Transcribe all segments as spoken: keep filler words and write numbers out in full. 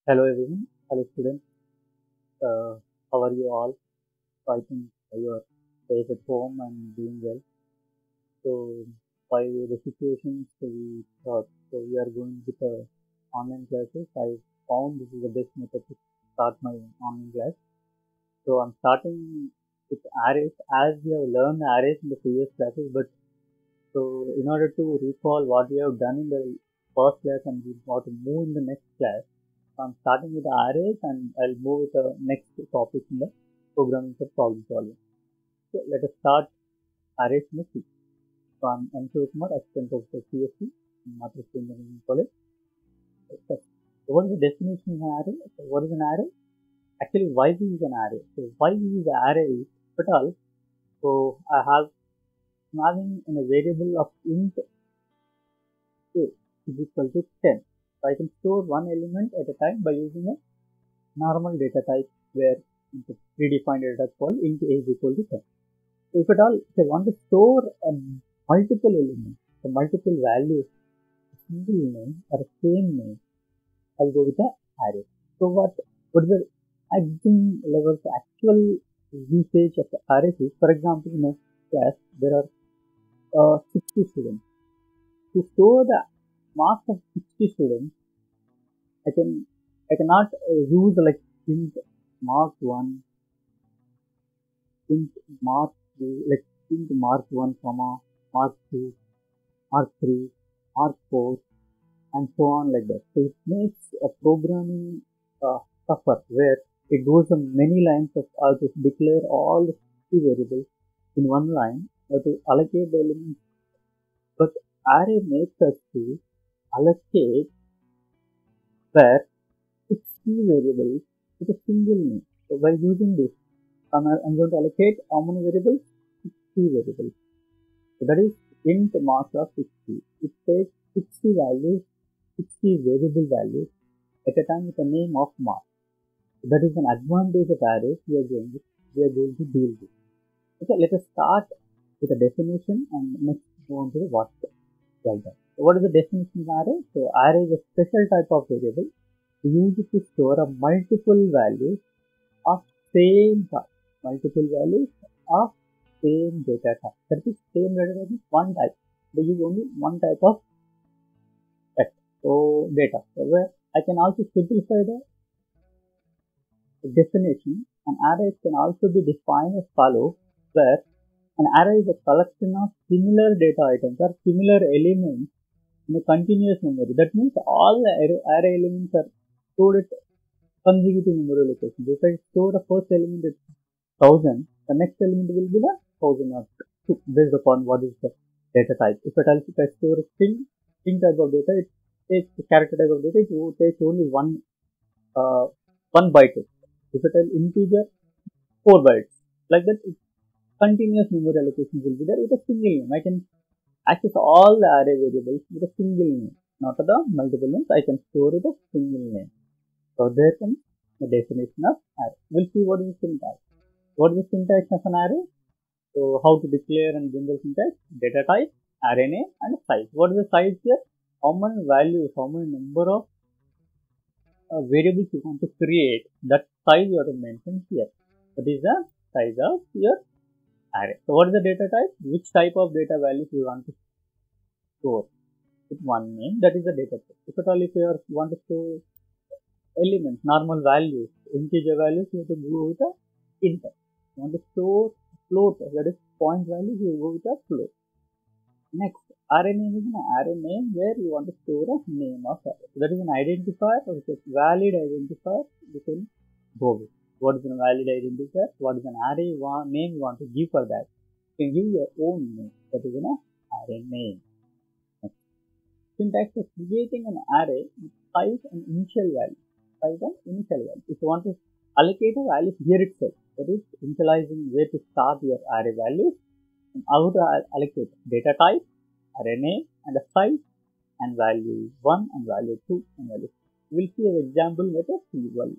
Hello everyone, hello students. Uh, how are you all? So I think you are safe at home and doing well. So by the situations we thought, so we are going with the online classes. I found this is the best method to start my online class. So I'm starting with arrays as we have learned arrays in the previous classes, but so in order to recall what we have done in the first class and we want to move in the next class. So I'm starting with the arrays and I'll move with the next topic in the programming for problem solving. So let us start arrays in the C. So I'm M. Shivakumar, assistant professor C S C in Matrusri Engineering College. So what is the definition of an array? So what is an array? Actually, why we use an array? So why we use an array is, if at all, so I have I'm having in a variable of int a is equal to ten. So I can store one element at a time by using a normal data type where the predefined data type called int a is equal to ten. So if at all, if I want to store a multiple elements, so multiple values, a single name or a same name, I'll go with the array. So what what is the adding levels actual usage of the arrays is, for example, in a class there are uh, sixty students. To store the marks of sixty students, I can I cannot uh, use like int mark one, int mark two, like int mark one, comma mark two, mark three, mark four, and so on like that. So it makes a programming uh, tougher, where it goes on many lines of uh, to declare all the sixty variables in one line, or to allocate the elements. But array makes us to allocate where sixty variables with a single name. So by using this, I'm, I'm going to allocate how many variables? sixty variables. So that is int mark of sixty. It takes sixty values, sixty variable values at a time with a name of mark. So that is an advantage of arrays we are going to, we are going to deal with. Okay, let us start with a definition and next move on to the what. Like that. So what is the definition of array? So array is a special type of variable used to store a multiple values of same type. Multiple values of same data type. That is same data type is one type. They use only one type of text. So data. So where I can also simplify the definition. An array can also be defined as follows, where an array is a collection of similar data items or similar elements in a continuous memory. That means all the array, array elements are stored at consecutive memory locations. If I store the first element at one thousand, the next element will be the one thousand or two based upon what is the data type. If at all, if I store a string, string type of data, it takes the character type of data, it will take only one, uh, one byte. If it is integer, four bytes. Like that, it continuous memory allocation will be there with a single name. I can access all the array variables with a single name, not the multiple names. I can store with a single name. So there comes the definition of array. We'll see what is the syntax. What is the syntax of an array? So how to declare and general syntax, data type, array name, and size. What is the size here? How many values, how many number of uh, variables you want to create, that size you have to mention here. That is the size of your array. So what is the data type? Which type of data values you want to store with one name, that is the data type. If at all if you are, want to store elements, normal values, integer values, you have to go with a int. You want to store float, that is point values, you go with a float. Next, array name is an array name where you want to store a name of array. So that is an identifier, or it's a valid identifier you can go with. What is a valid identifier? What is an array name you want to give for that? You can give your own name. That is an array name. Next. Syntax is creating an array with size and initial value. Size and initial value. If you want to allocate a value here itself, that is initializing where to start your array values and how to allocate data type, array name, and a size and value one and value two and value three. We will see an example method usually.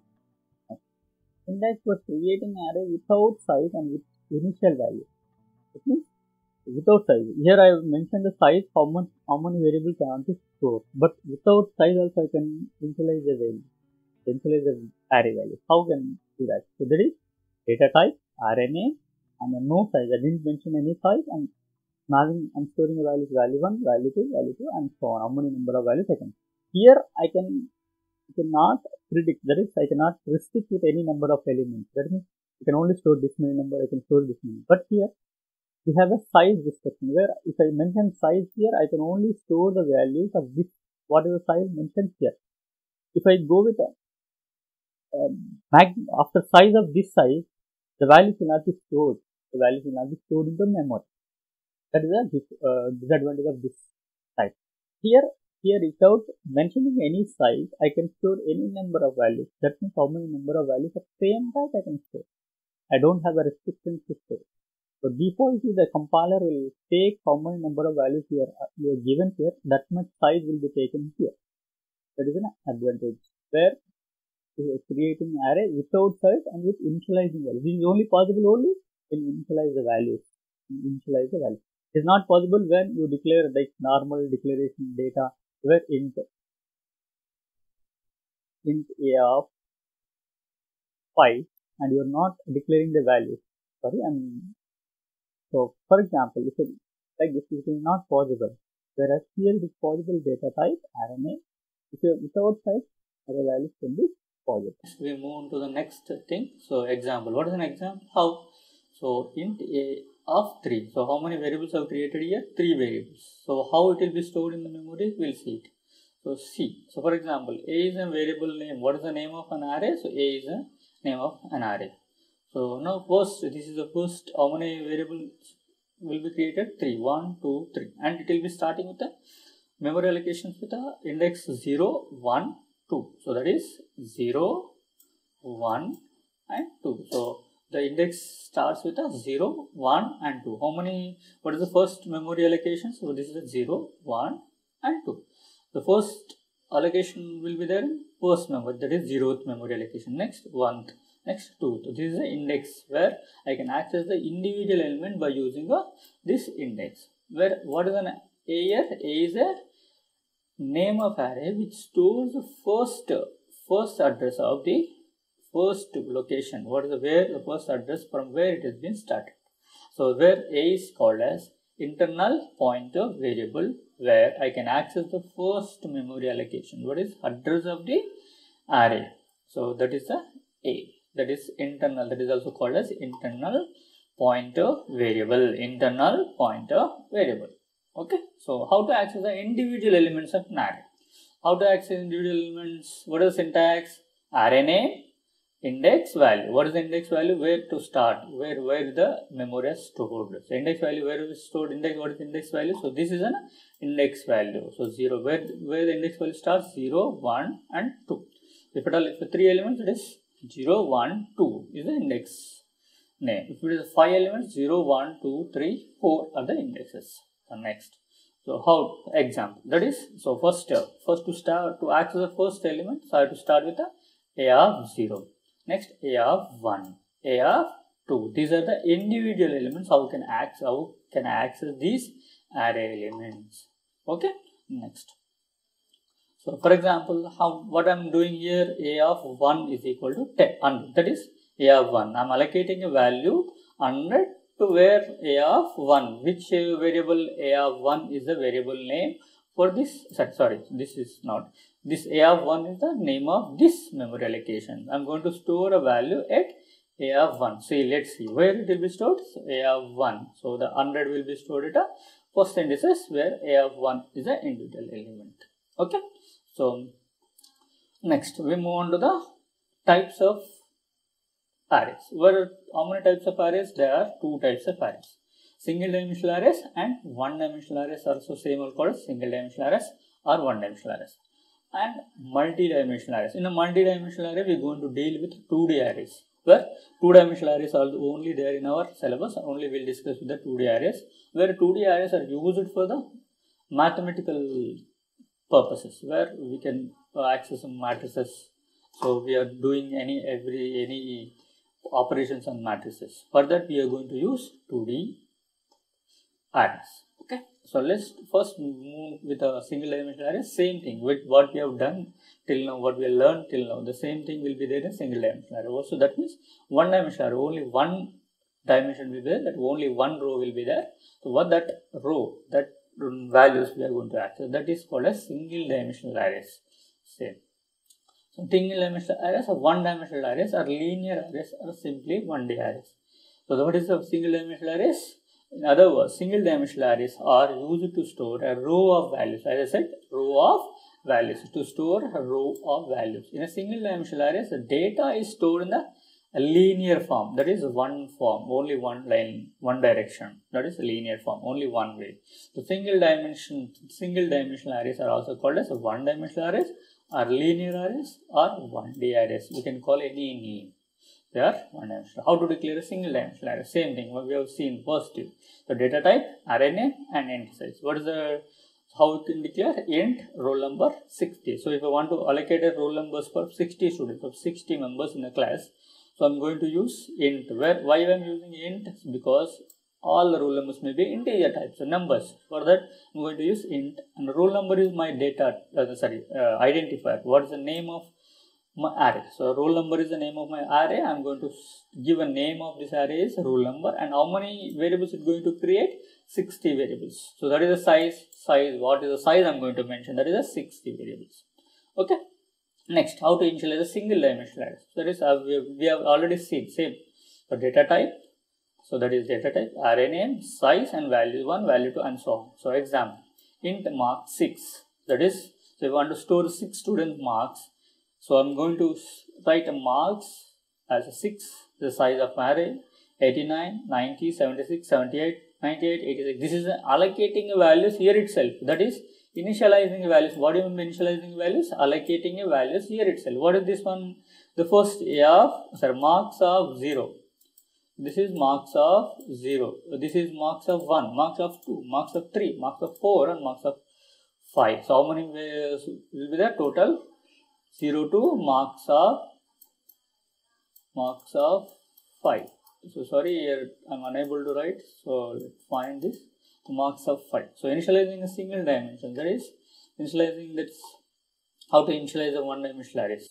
Syntax for creating an array without size and with initial value. It means without size. Here I have mentioned the size, how much, how many variables I want to store. But without size also I can initialize the value. initialize the array value. How can we do that? So that is data type, R N A, and no size. I didn't mention any size, and having I'm storing a value value one, value two, value two, and so on. How many number of values I can. Here I can I cannot predict. That is, I cannot restrict with any number of elements. That means I can only store this many number. I can store this many. But here we have a size restriction where if I mention size here, I can only store the values of this whatever size mentioned here. If I go with a um, after size of this size, the values will not be stored. The values will not be stored in the memory. That is a uh, disadvantage of this type. Here, here without mentioning any size, I can store any number of values. That means how many number of values of same type I can store. I don't have a restriction to store. So defaultly, the compiler will take how many number of values you are, you are given here. That much size will be taken here. That is an advantage where we are creating an array without size and with initializing values. This is only possible only when you initialize the values. Initialize the values. It is not possible when you declare like normal declaration data where int int a of five and you are not declaring the values. Sorry, I mean, so for example, if it, like this, it is not possible. Whereas here it is possible data type R N A. If you are without size, array values can be possible. We move on to the next thing. So example, what is an example? How? So int a of three. So how many variables have created here? Three variables. So how it will be stored in the memory? We'll see it. So see. So for example, a is a variable name. What is the name of an array? So a is a name of an array. So now first, this is the first. How many variables will be created? Three. One, two, three, and it will be starting with the memory allocations with the index zero, one, two. So that is zero, one, and two. So the index starts with a zero, one, and two. How many? What is the first memory allocation? So this is a zero, one, and two. The first allocation will be there in first memory, that is zeroth memory allocation. Next, one, next, two. So this is the index where I can access the individual element by using a, this index. Where what is an A here? A is a name of array which stores the first first address of the first location. What is the where the first address from where it has been started. So where A is called as internal pointer variable where I can access the first memory allocation. What is address of the array? So that is the A. That is internal. That is also called as internal pointer variable. Internal pointer variable. Okay. So how to access the individual elements of an array? How to access individual elements? What is the syntax? R N A index value. What is the index value? Where to start? Where where the memory is stored? So index value where is stored? Index. What is index value? So this is an index value. So zero. Where where the index value starts? Zero, one, and two. If at all, if three elements, it is zero, one, two is the index name. If it is five elements, zero, one, two, three, four are the indexes. So next. So how example? That is so first step. First to start to access the first element, so I have to start with a A of zero. Next, A of one, A of two. These are the individual elements. How can access how can I access these array elements? Okay. Next. So for example, how what I am doing here, A of one is equal to ten, one hundred. That is A of one. I am allocating a value one hundred to where A of one. Which variable A of one is the variable name for this? Sorry, sorry, this is not. This A of one is the name of this memory allocation. I am going to store a value at A of one. See, let's see where it will be stored. So A of one. So the one hundred will be stored at a first indices where A of one is an individual element. Okay. So next we move on to the types of arrays. Where how many types of arrays? There are two types of arrays. Single dimensional arrays and one dimensional arrays are also same or called single dimensional arrays or one dimensional arrays. And multi-dimensional arrays. In a multi-dimensional array, we are going to deal with two D arrays. Where two-dimensional arrays are only there in our syllabus. Only we will discuss with the two D arrays. Where two D arrays are used for the mathematical purposes. Where we can access some matrices. So we are doing any every any operations on matrices. For that, we are going to use two D arrays. Okay. So let's first move with a single dimensional array. Same thing with what we have done till now, what we have learned till now, the same thing will be there in single dimensional array. So that means one dimensional array, only one dimension will be there, that only one row will be there. So what that row, that values we are going to access, that is called as single dimensional arrays. Same. So single dimensional arrays or one dimensional arrays or linear arrays or simply one D arrays. So what is the single dimensional arrays? In other words, single dimensional arrays are used to store a row of values. As I said, row of values, to store a row of values. In a single dimensional array, the data is stored in the a linear form, that is one form, only one line, one direction, that is a linear form, only one way. So single dimension, single dimensional arrays are also called as one dimensional arrays or linear arrays or one D arrays. We can call any name. They are one dimensional. How to declare a single dimensional array? Same thing what we have seen first. The data type, array name and int size. What is the, how we can declare? Int roll number sixty. So if I want to allocate a roll numbers for sixty students, of sixty members in a class, so I'm going to use int. Where, why I'm using int? Because all the roll numbers may be integer types, so numbers. For that, I'm going to use int, and the roll number is my data, uh, sorry, uh, identifier. What is the name of my array? So roll number is the name of my array. I'm going to give a name of this array is roll number, and how many variables it's going to create? sixty variables. So that is the size. Size. What is the size I'm going to mention? That is a sixty variables. Okay. Next, how to initialize a single dimensional array. So that is uh, we, have, we have already seen same. So data type. So that is data type, array name, size and value one, value two, and so on. So example, int mark six. That is, so I want to store six student marks. So I'm going to write a marks as a six, the size of array, eighty-nine, ninety, seventy-six, seventy-eight, ninety-eight, eighty-six. This is allocating a values here itself. That is initializing values. What do you mean initializing values? Allocating a values here itself. What is this one? The first A of, sorry, marks of zero. This is marks of zero. This is marks of one, marks of two, marks of three, marks of four, and marks of five. So how many ways will be there? Total zero to marks of marks of five. So sorry, here I'm unable to write. So let's find this marks of five. So initializing a single dimension, that is initializing, that's how to initialize a one dimensional arrays.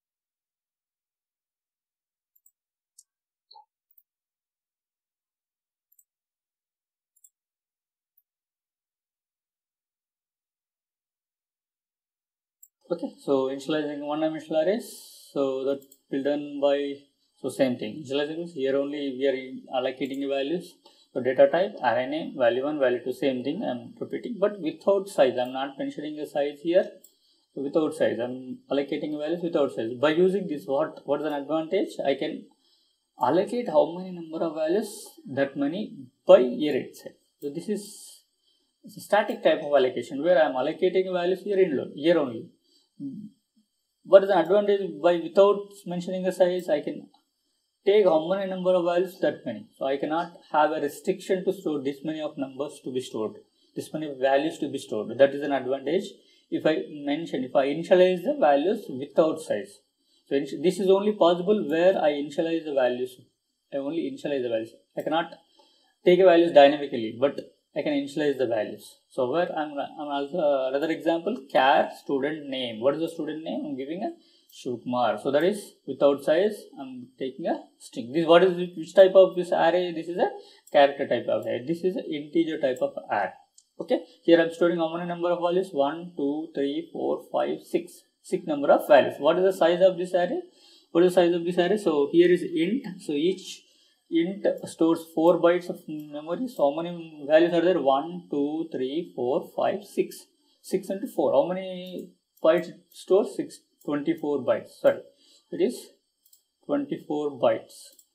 Okay, so initializing one dimensional arrays, so that will done by, so same thing. Initializing means here only we are allocating values. So data type, array name, value one, value two, same thing I'm repeating, but without size. I'm not mentioning a size here. So without size, I'm allocating values without size. By using this, what what is an advantage? I can allocate how many number of values, that many by year itself. So this is a static type of allocation where I'm allocating values here in year only. What is the advantage? By without mentioning a size, I can take how many number of values, that many. So I cannot have a restriction to store this many of numbers to be stored, this many values to be stored. That is an advantage if I mention, if I initialize the values without size. So this is only possible where I initialize the values. I only initialize the values. I cannot take a values dynamically, but I can initialize the values. So where I'm, I'm also uh, another example, char student name. What is the student name? I'm giving a Shivakumar. So that is without size. I'm taking a string. This what is which type of this array? This is a character type of array. This is an integer type of array. Okay. Here I'm storing how many number of values? One, two, three, four, five, six. Six number of values. What is the size of this array? What is the size of this array? So here is int. So each int stores four bytes of memory. So how many values are there? One, two, three, four, five, six. Six into four. How many bytes it stores? Six. twenty-four bytes. Sorry, it is twenty-four bytes.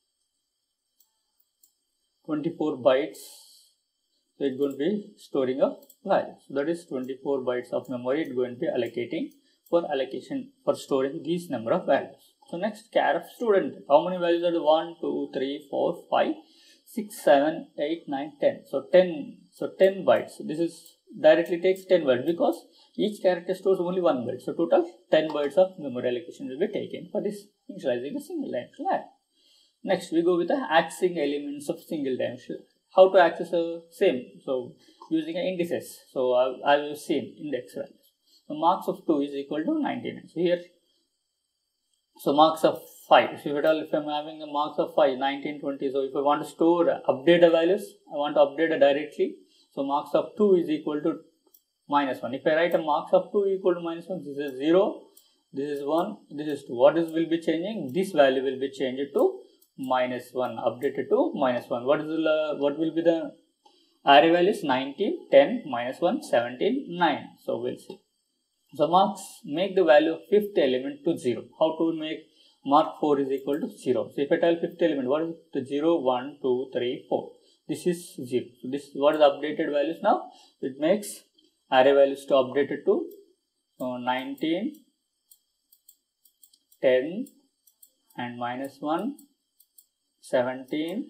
twenty-four bytes. So it's going to be storing a value. So that is twenty-four bytes of memory. It's going to be allocating for allocation for storing these number of values. So next, char of student. How many values are there? one, two, three, four, five, six, seven, eight, nine, ten. So ten. So ten bytes. This is directly takes ten bytes because each character stores only one byte. So total ten bytes of memory allocation will be taken for this initializing a single dimensional array. Next, we go with the accessing elements of single dimensional. How to access a same? So using a indices. So I have seen index values. So marks of two is equal to ninety-nine. So here, so marks of five. So if at all, if I'm having a marks of five, nineteen, twenty. So if I want to store, update the values, I want to update it directly. So marks of two is equal to minus one. If I write a marks of two equal to minus one, this is zero, this is one, this is two. What is will be changing? This value will be changed to minus one, updated to minus one. What is the, what will be the array values? nineteen, ten, minus one, seventeen, nine. So we'll see. So marks make the value of fifth element to zero. How to make mark four is equal to zero? So if I tell fifth element, what is the zero, one, two, three, four? This is zero. So this what is the updated values now? It makes array values to update it to uh, nineteen, ten, and minus one, seventeen,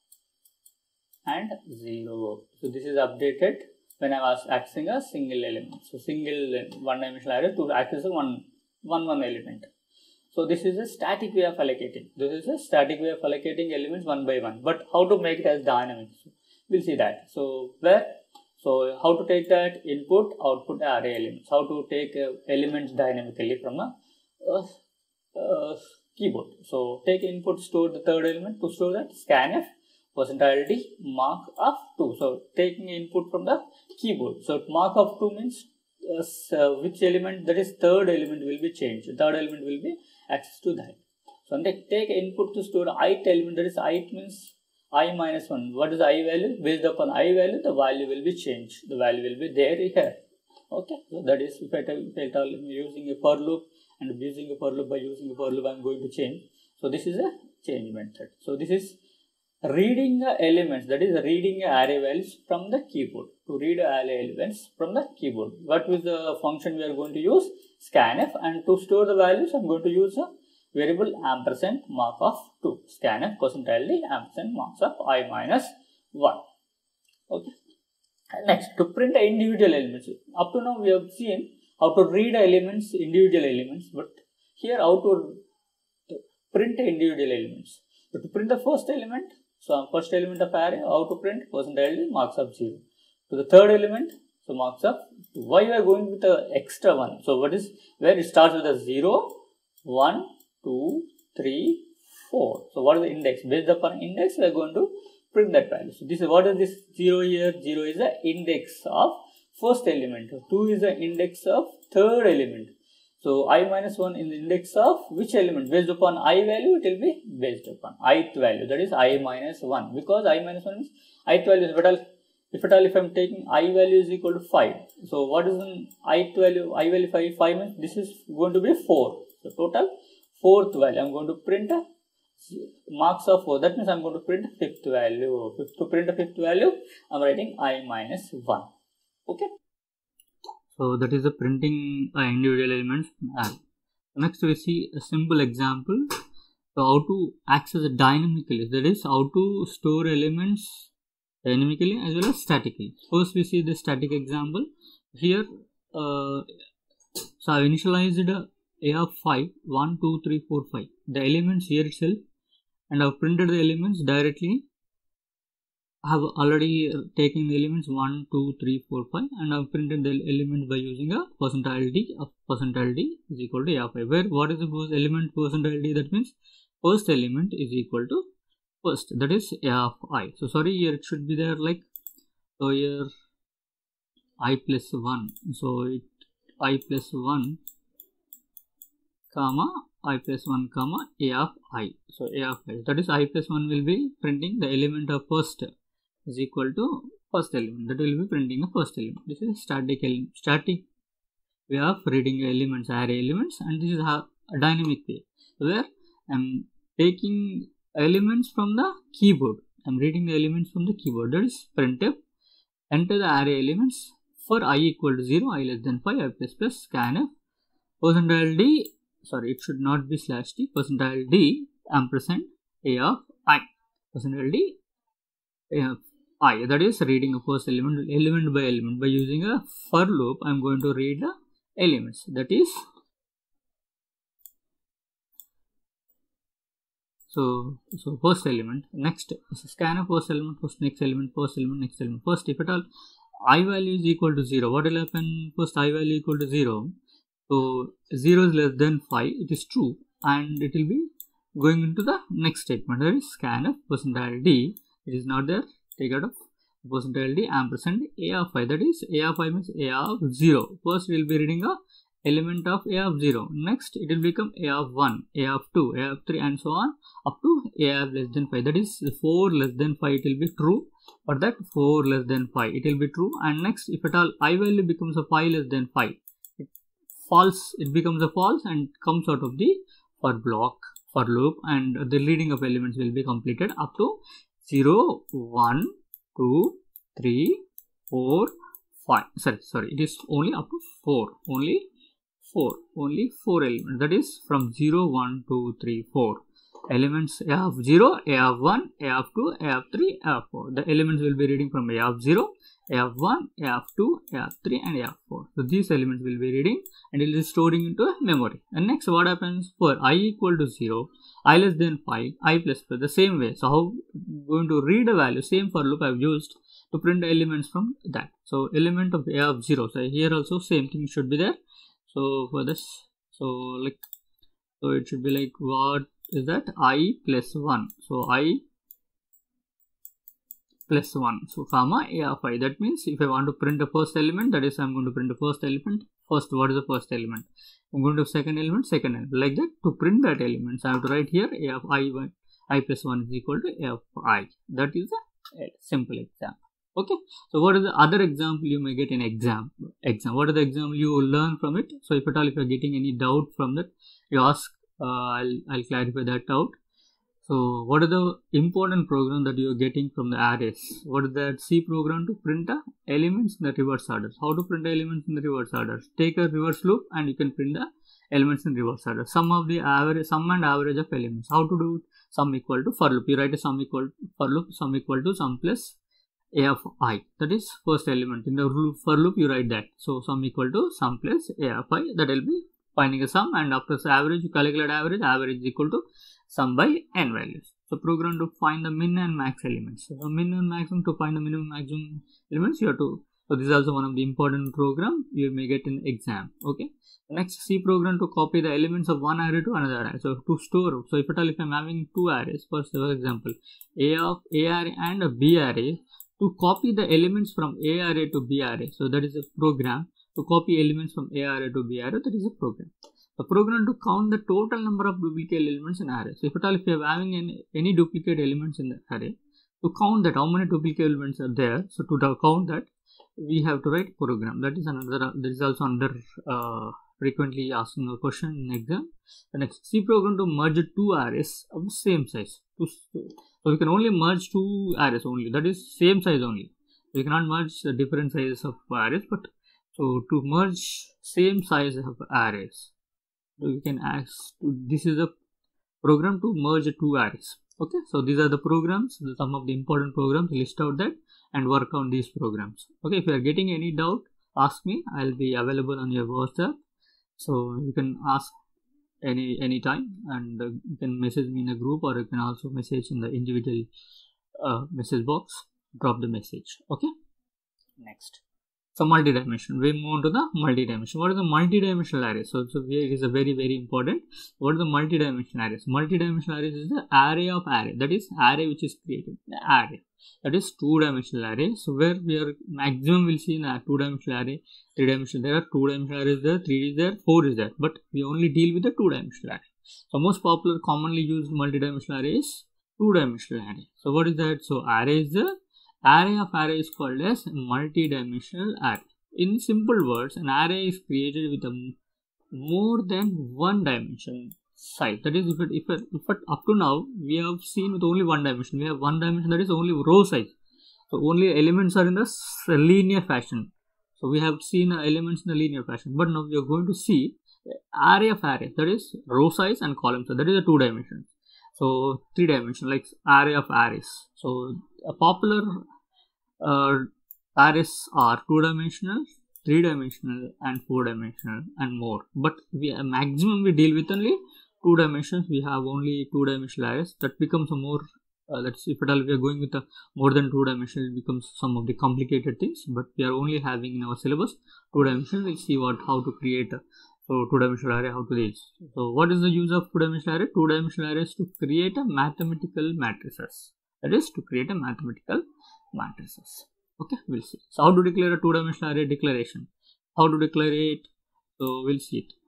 and zero. So this is updated when I was accessing a single element. So single one dimensional array to access a one, one, one element. So this is a static way of allocating. This is a static way of allocating elements one by one. But how to make it as dynamic? We'll see that. So where? So how to take that input, output array elements. How to take uh, elements dynamically from a uh, uh, keyboard. So take input, store the third element. To store that, scanf percentile d mark of two. So taking input from the keyboard. So mark of two means uh, so which element, that is third element will be changed. Third element will be access to that. So take, take input to store ith element, that is ith means I minus one. What is the I value? Based upon I value, the value will be changed. The value will be there here. Okay. So that is if I tell, if I tell I'm using a for loop and using a for loop, by using a for loop I'm going to change. So this is a change method. So this is reading the elements, that is reading array values from the keyboard. To read array elements from the keyboard. What is the function we are going to use? Scanf, and to store the values I'm going to use a variable ampersand mark of two. Scanf percentile d ampersand marks of I minus one. Okay. And next, to print individual elements. Up to now we have seen how to read elements, individual elements, but here how to print individual elements. So to print the first element, so first element of array, how to print? Percentile d marks of zero. To the third element, so marks of two. Why we are going with the extra one? So what is, where it starts with a zero, one, two, three, four. So what is the index? Based upon index, we are going to print that value. So this is what is this zero here? zero is the index of first element. two is the index of third element. So I minus one in the index of which element? Based upon I value, it will be based upon ith value, that is I minus one. Because I minus one means ith value is, but if at all if I am taking I value is equal to five. So what is an ith value? I value five, five means this is going to be four. So total fourth value. I am going to print a marks of four. That means I am going to print fifth value. Fifth, to print a fifth value, I am writing I minus one. Okay. So that is the printing uh, individual elements. Next we see a simple example. So how to access it dynamically. That is how to store elements dynamically as well as statically. First we see the static example. Here uh, so I initialized a A of five, one, two, three, four, five. The elements here itself, and I have printed the elements directly. I have already taken the elements one, two, three, four, five, and I have printed the elements by using a percentile d of percentile d is equal to A of five. Where what is the first element percentile d? That means first element is equal to first, that is A of I. So sorry, here it should be there like, so here I plus one. So it I plus one comma I plus one comma A of I. So A of I, that is I plus one will be printing the element of first is equal to first element, that will be printing the first element. This is static element, static way of reading elements, array elements, and this is a dynamic way where I am taking elements from the keyboard. I am reading the elements from the keyboard, that is printf enter the array elements for I equal to zero, I less than five, I plus plus scanf percentile d, sorry it should not be slash d, percentile d ampersand A of I, percentile d A of I, that is reading a first element element by element. By using a for loop, I am going to read the elements, that is so so first element, next scanf first element, first next element, first element, next element. First, if at all I value is equal to zero, what will happen? First I value equal to zero. So zero is less than five, it is true, and it will be going into the next statement, that is scanf percentile d. It is not there, take out of percentile d ampersand a of five, that is a of five means a of zero. First we will be reading a element of a of zero, next it will become a of one, a of two, a of three, and so on up to a of less than five, that is four less than five, it will be true. For that four less than five, it will be true. And next, if at all I value becomes a five less than five, it false, it becomes a false and comes out of the for block, for loop, and the reading of elements will be completed up to zero, one, two, three, four, five. Sorry, sorry, it is only up to four, only four, only four elements, that is from zero, one, two, three, four. Elements a of zero, a of one, a of two, a of three, a of four. The elements will be reading from a of zero, a of one, a of two, a of three, and a of four. So these elements will be reading and it is storing into memory. And next, what happens for I equal to zero, I less than five, I plus five, the same way. So how going to read a value, same for loop I have used to print the elements from that. So element of a of zero. So here also same thing should be there. So for this, so like, so it should be like what is that? I plus one. So I plus one. So comma a of I. That means if I want to print the first element, that is I'm going to print the first element. First, what is the first element? I'm going to second element, second element. Like that, to print that element, so I have to write here a of I one, I plus one is equal to a of I. That is a simple example. Okay. So what is the other example you may get in exam? Exam. What is the example you will learn from it? So if at all if you are getting any doubt from that, you ask. Uh, I'll, I'll clarify that out. So what are the important program that you are getting from the arrays? What is that C program to print the elements in the reverse order? How to print the elements in the reverse order? Take a reverse loop and you can print the elements in reverse order. Sum of the average, sum and average of elements. How to do it? Sum equal to for loop. You write a sum equal for loop, sum equal to sum plus a of I. That is first element. In the loop, for loop you write that. So sum equal to sum plus a of I. That will be finding a sum, and after the average you calculate average, average is equal to sum by n values. So program to find the min and max elements. So min and maximum, to find the minimum maximum elements you have to, so this is also one of the important program you may get in exam. Okay. Next, C program to copy the elements of one array to another array. So to store, so if at all if I am having two arrays, first for example A of A array and a B array, to copy the elements from A array to B array, so that is a program. To copy elements from A array to B array, that is a program. The program to count the total number of duplicate elements in array. So if at all if you are having any, any duplicate elements in the array, to count that how many duplicate elements are there, so to count that we have to write program. That is another, that is also under uh, frequently asking a question in exam. The next, C program to merge two arrays of the same size. So we can only merge two arrays only, that is same size only. We cannot merge the different sizes of arrays, but so to merge same size of arrays, so we can ask to, this is a program to merge two arrays. Okay, so these are the programs, some of the important programs, list out that and work on these programs. Okay, if you are getting any doubt, ask me. I'll be available on your WhatsApp, so you can ask any any time, and uh, you can message me in a group, or you can also message in the individual uh, message box. Drop the message. Okay. Next. So multi-dimensional. We move on to the multi-dimensional. What is the multi-dimensional array? So, so it is a very very important. What is the multi-dimensional arrays? Multi-dimensional arrays is the array of array. That is array which is created. The array. That is two-dimensional array. So where we are maximum will see in a two-dimensional array, three-dimensional. There are two-dimensional arrays there, three is there, four is there. But we only deal with the two-dimensional array. So most popular, commonly used multi-dimensional array is two-dimensional array. So what is that? So array is the array of array is called as multi-dimensional array. In simple words, an array is created with a more than one dimension size. That is, if it, if it, if it up to now we have seen with only one dimension. We have one dimension, that is only row size. So only elements are in the linear fashion. So we have seen elements in the linear fashion. But now we are going to see array of array. That is row size and column size. That is a two dimension. So three dimension, like array of arrays. So a popular uh, arrays are two dimensional, three dimensional, and four dimensional, and more. But we uh, maximum we deal with only two dimensions. We have only two dimensional arrays. That becomes a more uh, let's see, if at all we are going with a more than two dimensional, it becomes some of the complicated things, but we are only having in our syllabus two dimensional. We'll see what how to create a so two dimensional array, how to reach. So what is the use of two dimensional array? Two dimensional array is to create a mathematical matrices. That is to create a mathematical matrices. Okay, we'll see. So how to declare a two dimensional array declaration? How to declare it? So we'll see it.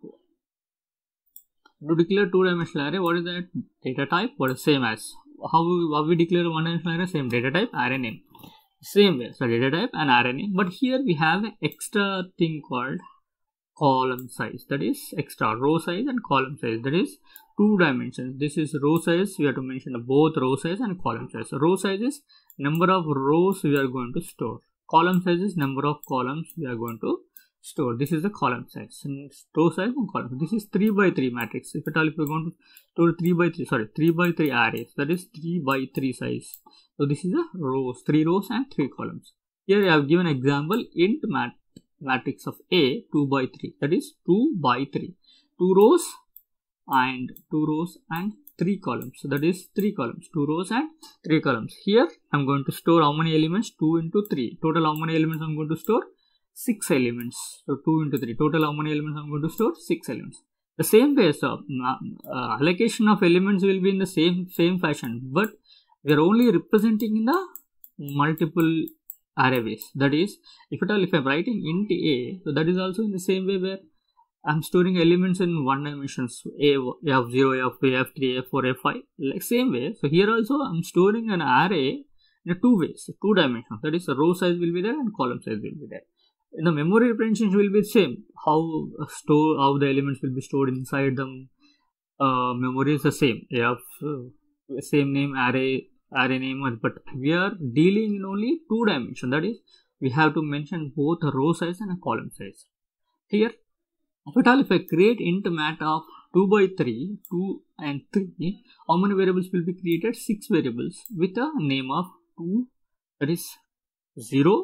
To declare two dimensional array, what is that? Data type, what is same as how we, how we declare one dimensional array? Same data type, array name. Same way, so data type and array name. But here we have an extra thing called column size. That is extra row size and column size. That is two dimensions. This is row size. We have to mention both row size and column size. So row size is number of rows we are going to store. Column size is number of columns we are going to store. This is the column size, and row size and column. This is three by three matrix. If at all if we are going to store three by three, sorry, three by three arrays, that is three by three size. So this is a rows, three rows and three columns. Here I have given example int mat matrix of A two by three. That is two by three. Two rows and two rows and three columns. So that is three columns, two rows and three columns. Here I am going to store how many elements? two into three. Total how many elements I am going to store? six elements. So two into three. Total how many elements I am going to store? six elements. The same way, so uh, allocation of elements will be in the same same fashion, but we are only representing in the multiple array ways. That is, if at all if I am writing int A, so that is also in the same way where I am storing elements in one dimension. So A, A of zero, A of two, A of three, A of four, A of five, like same way. So here also I am storing an array in a two ways, two dimensions. That is, the row size will be there and column size will be there. In the memory representation will be the same. How store how the elements will be stored inside the uh, memory is the same. They have uh, same name array array name, but we are dealing in only two dimension. That is, we have to mention both a row size and a column size. Here, if at all if I create int mat of two by three, two and three, how many variables will be created? six variables with a name of two, that is zero,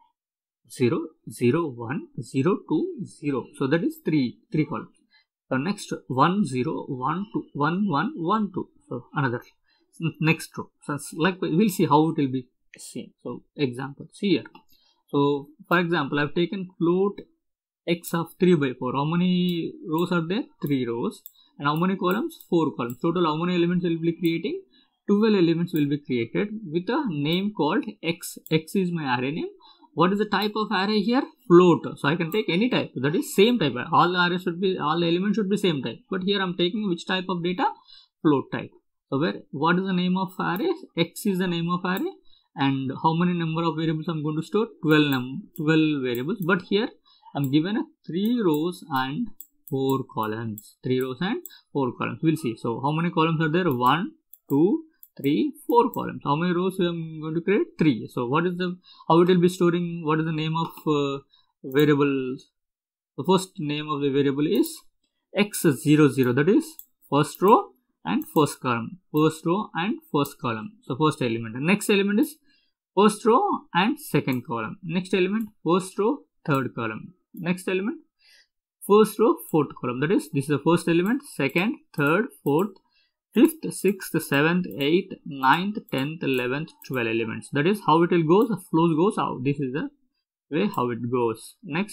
zero, zero, one, zero, two, zero. So that is three, three columns. So next one, zero, one, two, one, one, one, two. So another next row. So like we'll see how it will be seen. So examples here. So for example, I've taken float x of three by four. How many rows are there? three rows. And how many columns? four columns. Total how many elements will be creating? twelve elements will be created with a name called x. X is my array name. What is the type of array here? Float. So I can take any type. That is same type. All the arrays should be, all the elements should be same type. But here I'm taking which type of data? Float type. So where what is the name of array? X is the name of array. And how many number of variables I'm going to store? twelve num twelve variables. But here I'm given a three rows and four columns. Three rows and four columns. We'll see. So how many columns are there? One, two, three, four columns. How many rows I'm going to create? Three. So what is the, how it will be storing, what is the name of uh, variable? The first name of the variable is x zero zero. That is first row and first column. First row and first column. So first element. The next element is first row and second column. Next element, first row, third column. Next element, first row, fourth column. That is, this is the first element, second, third, fourth, fifth, sixth, seventh, eighth, ninth, tenth, eleventh, twelve elements. That is how it will go. The flows goes out. This is the way how it goes. Next,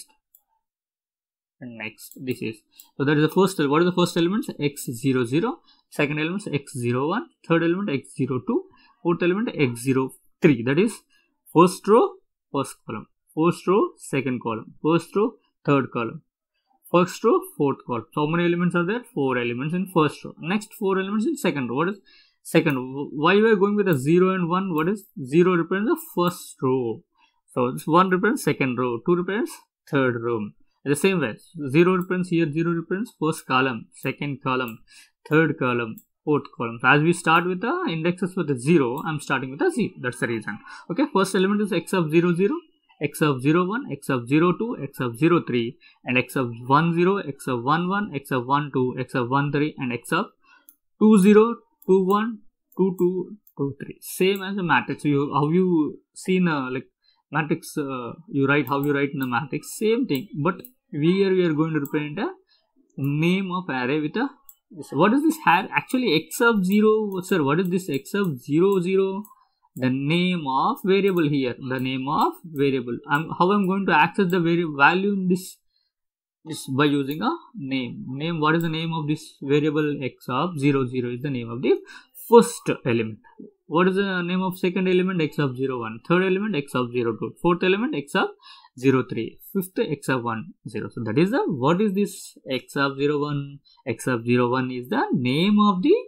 and next. This is, so that is the first. What is the first elements? x zero zero. Second element is x zero one. Third element x zero two. Fourth element x zero three. That is first row, first column. First row, second column. First row, third column. First row, fourth column. So how many elements are there? Four elements in first row. Next four elements in second row. What is second row? Why we are going with a zero and one? What is zero represents the first row. So this one represents second row. Two represents third row. The same way, zero represents here. Zero represents first column, second column, third column, fourth column. So as we start with the indexes with a zero, I'm starting with a zero. That's the reason. Okay. First element is x of zero zero. X of zero one, x of zero two, x of zero three, and x of one zero, x of one one, x of one two, x of one three, and x of two zero, two one, two two, two three. Same as a matrix. So you, how you see in a like matrix, uh, you write how you write in the matrix. Same thing, but we here we are going to represent a name of array with a So what is this array? Actually x sub zero, sir, what is this x sub zero zero? The name of variable here, the name of variable. I'm, how I'm going to access the variable value in this, this by using a name. Name, what is the name of this variable? X of zero zero is the name of the first element. What is the name of second element? X of zero one. Third element x of zero two. Fourth element x of zero three. Fifth x of one zero. So that is the, what is this x of zero one? X of zero one is the name of the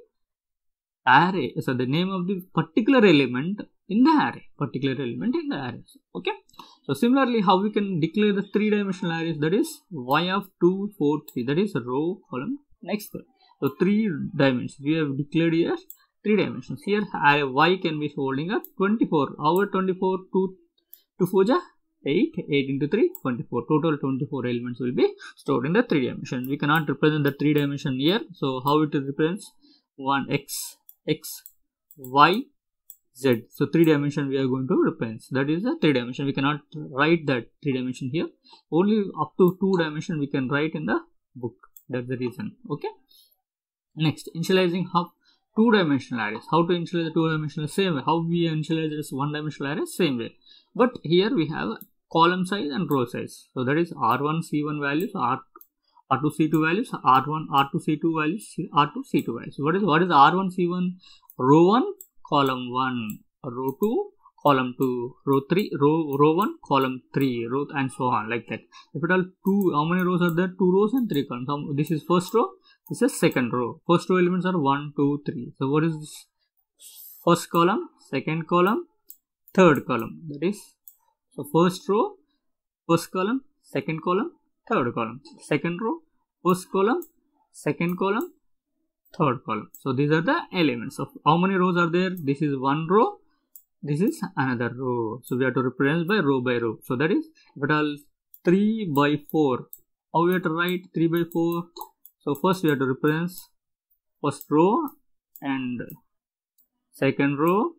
array. So the name of the particular element in the array. Particular element in the array. Okay. So similarly, how we can declare the three dimensional arrays, that is y of two, four, three. That is row, column, next. So three dimensions. We have declared here three dimensions. Here array y can be holding a twenty-four. Our twenty-four, two, two four ja eight, eight into three, twenty-four. Total twenty-four elements will be stored in the three dimension. We cannot represent the three dimension here. So how it represents? one x, x, y, z. So three dimension we are going to represent. That is the three dimension. We cannot write that three dimension here. Only up to two dimension we can write in the book. That's the reason. Okay. Next, initializing how two dimensional arrays. How to initialize the two dimensional? Same way. How we initialize this one dimensional array? Same way. But here we have column size and row size. So that is R one C one values, R R two C two values, R one R two C two values, R two C two values. So what is what is R one C one? Row one, column one, row two, column two, row three, row row one, column three, row, and so on, like that. If it all two, how many rows are there? Two rows and three columns. So this is first row. This is second row. First row elements are one, two, three. So what is this? First column, second column, third column. That is, so first row, first column, second column, third column. Second row, first column, second column, third column. So these are the elements of how many rows are there? This is one row. This is another row. So we have to represent by row by row. So that is, if it all three by four. How we have to write three by four? So first we have to represent first row and second row,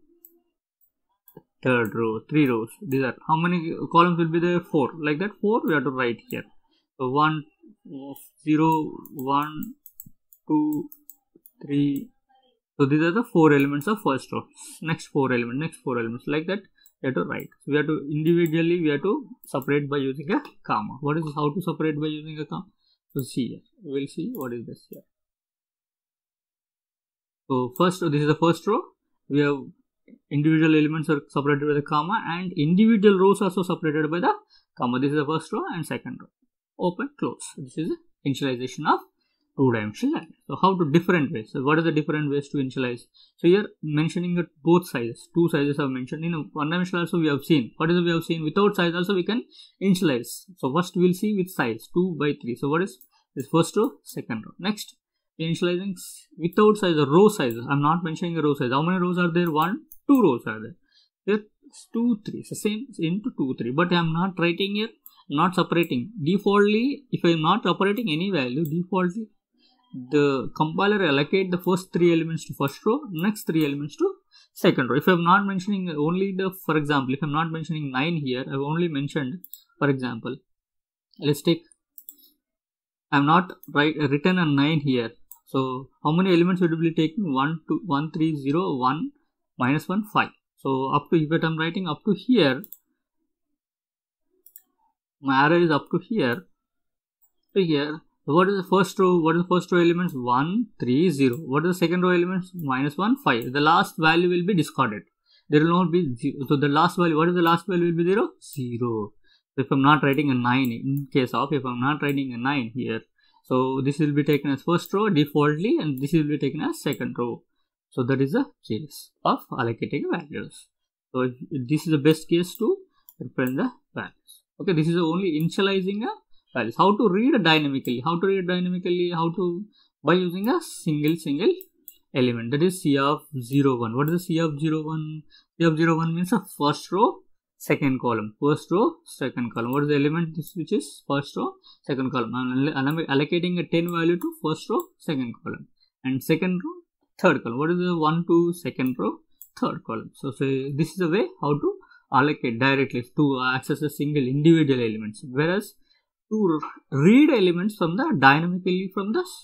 third row, three rows. These are how many columns will be there? Four. Like that, four we have to write here. So one, zero, one, two, three. So these are the four elements of first row. Next four elements, next four elements. Like that, we have to write. So we have to individually we have to separate by using a comma. What is how to separate by using a comma? So see here. We will see what is this here. So first, this is the first row. We have individual elements are separated by the comma, and individual rows also separated by the comma. This is the first row and second row. Open, close. This is the initialization of two-dimensional array. So how to different ways? So what are the different ways to initialize? So here mentioning that both sizes, two sizes are mentioned. In one dimensional also we have seen. What is it we have seen? Without size also we can initialize. So first we will see with size two by three. So what is this? First row, second row. Next, initializing without size, the row sizes. I am not mentioning the row size. How many rows are there? One, two rows are there. Here two, three. So same into two, three. But I am not writing here, not separating. Defaultly, if I am not separating any value, defaultly the compiler allocate the first three elements to first row, next three elements to second row. If I am not mentioning only the, for example, if I am not mentioning nine here, I have only mentioned, for example, let's take, I am not write, written a nine here. So how many elements would be taking? one, two, one, three, zero, one, minus one, five. So up to, if I am writing up to here, my array is up to here, to here. So what is the first row? What is the first row elements? one, three, zero. What is the second row elements? minus one, five. The last value will be discarded. There will not be zero. So the last value, what is the last value will be zero? zero. So if I am not writing a nine, in case of, if I am not writing a nine here, so this will be taken as first row defaultly, and this will be taken as second row. So that is the case of allocating values. So if, if this is the best case to represent the values. Okay, this is only initializing a values. How to read dynamically? How to read dynamically? How to, by using a single single element, that is C of zero one. What is the C of zero one? C of zero one means a first row, second column. First row, second column. What is the element this which is first row, second column? I am allocating a ten value to first row, second column, and second row, third column. What is the one, two, second row, third column? So, so this is the way how to allocate directly to access a single individual elements, whereas to read elements from the dynamically from the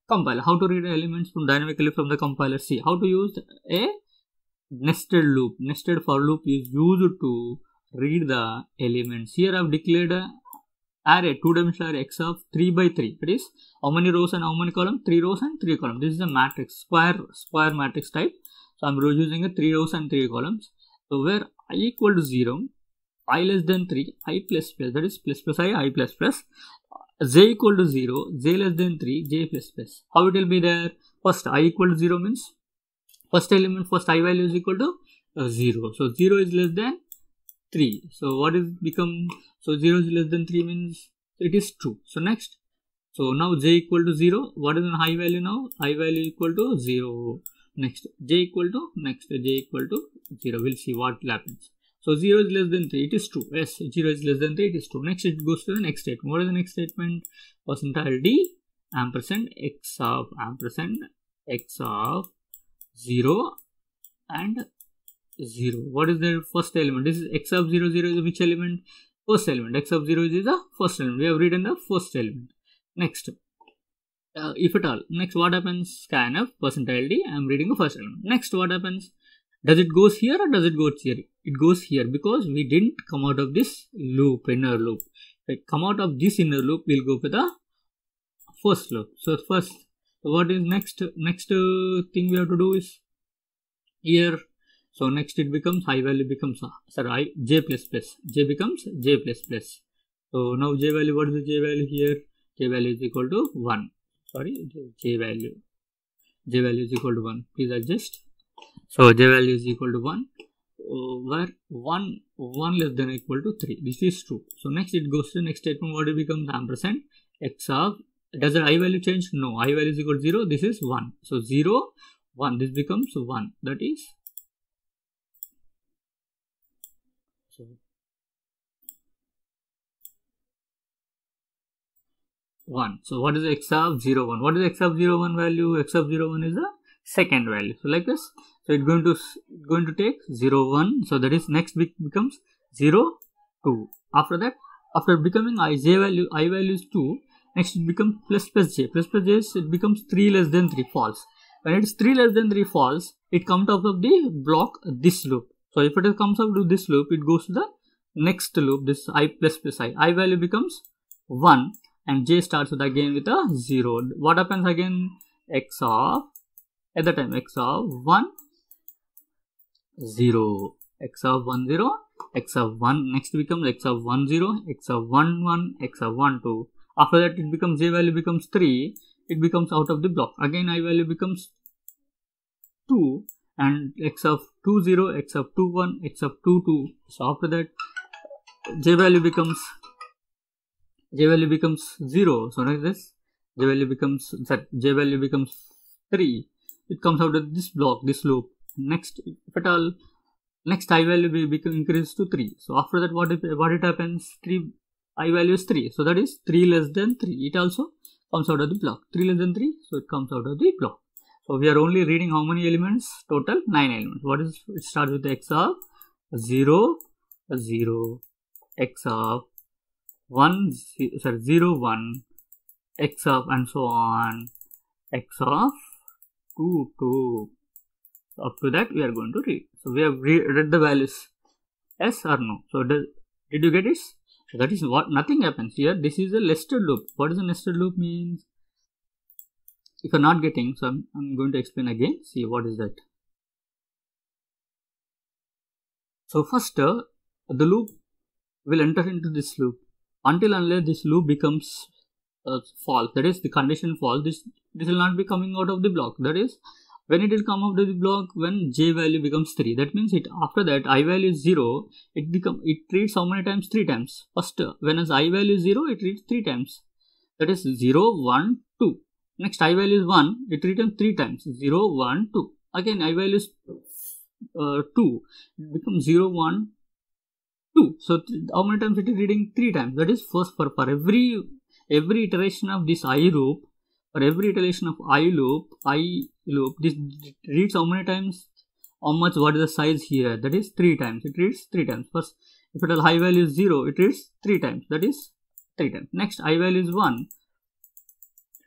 compiler. How to read elements from dynamically from the compiler? See how to use a nested loop. Nested for loop is used to read the elements. Here I have declared a array, two dimensional array x of three by three. That is how many rows and how many columns? three rows and three columns. This is a matrix, square square matrix type. So I am using a three rows and three columns. So where I equal to zero, I less than three, I plus plus, that is plus plus I, I plus plus. J equal to zero, j less than three, j plus plus. How it will be there? First I equal to zero means first element, first I value is equal to uh, zero. So zero is less than three. So what is become? So zero is less than three means it is true. So next, so now j equal to zero. What is an I value now? I value equal to zero. Next j equal to next j equal to zero. We'll see what happens. So zero is less than three. It is true. Yes, zero is less than three. It is true. Next it goes to the next statement. What is the next statement? Percentile d ampersand x of ampersand x of zero and zero. What is the first element? This is x of zero, zero is which element? First element. X of zero is the first element. We have written the first element. Next, uh, if at all, next what happens? Scanf percentile d. I am reading the first element. Next, what happens? Does it goes here or does it go here? It goes here because we didn't come out of this loop, inner loop. If I come out of this inner loop, we'll go for the first loop. So first, what is next? Next uh, thing we have to do is here. So next it becomes I value becomes uh, sorry I j plus plus, j becomes j plus plus. So now j value, what is the j value here? J value is equal to one. Sorry, j value. J value is equal to one. Please adjust. So j value is equal to one. Uh, where one one less than or equal to three. This is true. So next it goes to the next statement. What it becomes? Ampersand x of, does the I value change? No, I value is equal to zero. This is one. So zero, one. This becomes one. That is so one. So what is x of zero, one? What is x of zero, one value? X of zero, one is the second value. So like this. So it's going to going to take zero, one. So that is next becomes zero, two. After that, after becoming I j value, I value is two. Next it becomes plus plus j. Plus plus j is, it becomes three less than three, false. When it is three less than three, false, it comes out of the block this loop. So if it comes out to this loop, it goes to the next loop, this I plus plus I. I value becomes one and j starts with again with a zero. What happens again? X of, at the time x of one, zero. X of one, zero. X of one. Next becomes x of one, zero. X of one, one. X of one, two. After that it becomes j value becomes three. It becomes out of the block. Again I value becomes two. And x of two, zero. X of two, one. X of two, two. So after that j value becomes j value becomes zero. So like this, j value becomes that j value becomes three. It comes out of this block, this loop. Next, if at all, next I value will become increased to three. So after that, what if what it happens? three I value is three. So that is three less than three. It also comes out of the block. three less than three. So it comes out of the block. So we are only reading how many elements? Total nine elements. What is it? Starts with x of zero, zero, x of one, sorry, zero, one, x of, and so on, x of two, two. Up to that we are going to read. So we have re read the values, yes or no. So does, did you get it? So that is what, nothing happens here. This is a nested loop. What does a nested loop means? If you are not getting, so I'm, I'm going to explain again. See what is that. So first uh, the loop will enter into this loop until unless this loop becomes uh, false. That is the condition false. This this will not be coming out of the block. That is when it will come out of the block when j value becomes three. That means it after that I value is zero. It become it reads how many times? Three times. First uh, when as I value is zero, it reads three times. That is zero, one, two. Next I value is one. It returns three times. zero, one, two. Again I value is uh, two. It becomes zero, one, two. So how many times it is reading? Three times. That is first for, for every every iteration of this I loop, for every iteration of I loop, I loop, this reads how many times? How much? What is the size here? That is three times. It reads three times. First, if it is I value is zero, it reads three times. That is three times. Next, I value is one.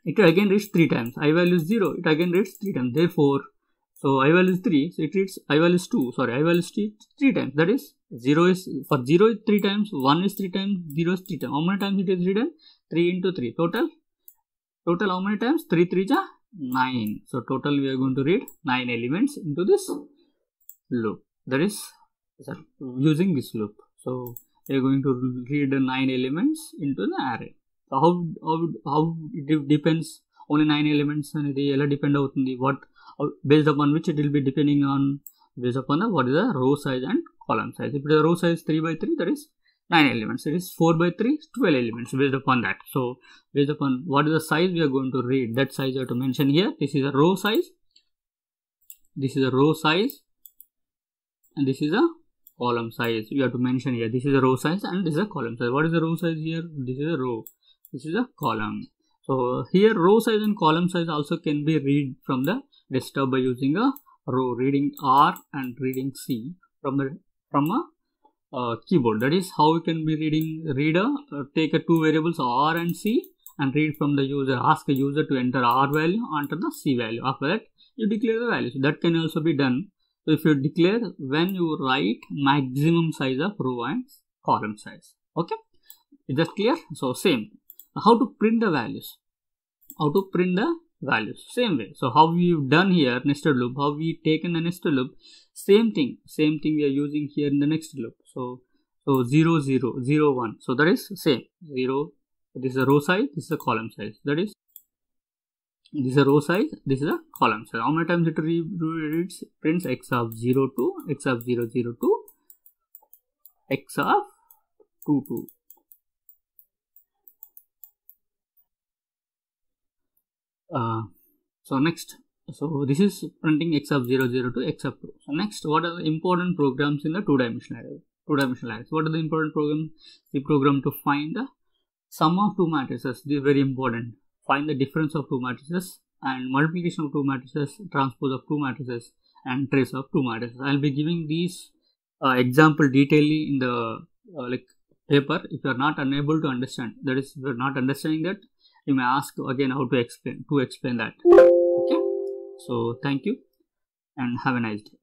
it again reads three times. I value is zero, it again reads three times. Therefore, so I value is three, so it reads I value is two. Sorry, I value is three, three times. That is zero is for zero is three times, one is three times, zero is three times. How many times it is written? three into three. Total total how many times? three three ja nine. So total we are going to read nine elements into this loop. That is sorry, using this loop. So we are going to read the nine elements into the array. So how how, how it depends only nine elements and the ela depend outundi what based upon which it will be depending on based upon the what is the row size and column size. If the row size is three by three, that is nine elements. It is four by three, twelve elements based upon that. So based upon what is the size we are going to read, that size you have to mention here. This is a row size, this is a row size, and this is a column size. You have to mention here. This is a row size and this is a column size. What is the row size here? This is a row, this is a column. So here row size and column size also can be read from the desktop by using a row, reading R and reading C from the from a uh, keyboard. That is how you can be reading reader uh, take a two variables R and C and read from the user. Ask a user to enter R value, enter the C value. After that you declare the value. So that can also be done. So if you declare when you write maximum size of row and column size. Okay, is that clear? So same. How to print the values? How to print the values? Same way. So how we've done here nested loop, how we taken the nested loop, same thing, same thing we are using here in the next loop. So so zero zero zero one. So that is same zero. This is a row size. This is a column size. That is this is a row size. This is a column size. How many times it re reads prints x of zero two, x of zero zero two, x of two two. Uh, so next, so this is printing x of zero zero to x of two. So next, what are the important programs in the two-dimensional array? Two-dimensional array. So what are the important programs? The program to find the sum of two matrices. This is very important. Find the difference of two matrices and multiplication of two matrices, transpose of two matrices, and trace of two matrices. I will be giving these uh, example detailedly in the uh, like paper. If you are not unable to understand, that is, if you are not understanding that, you may ask again how to explain to explain that. Okay, so thank you and have a nice day.